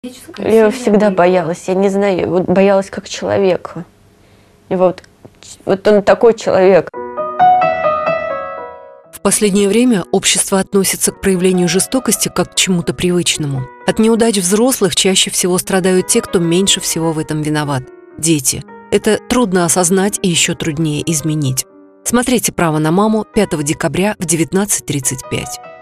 Я его всегда боялась, я не знаю, вот боялась как человека. И вот он такой человек. В последнее время общество относится к проявлению жестокости как к чему-то привычному. От неудач взрослых чаще всего страдают те, кто меньше всего в этом виноват – дети. Это трудно осознать и еще труднее изменить. Смотрите «Право на маму» 5 декабря в 19:35.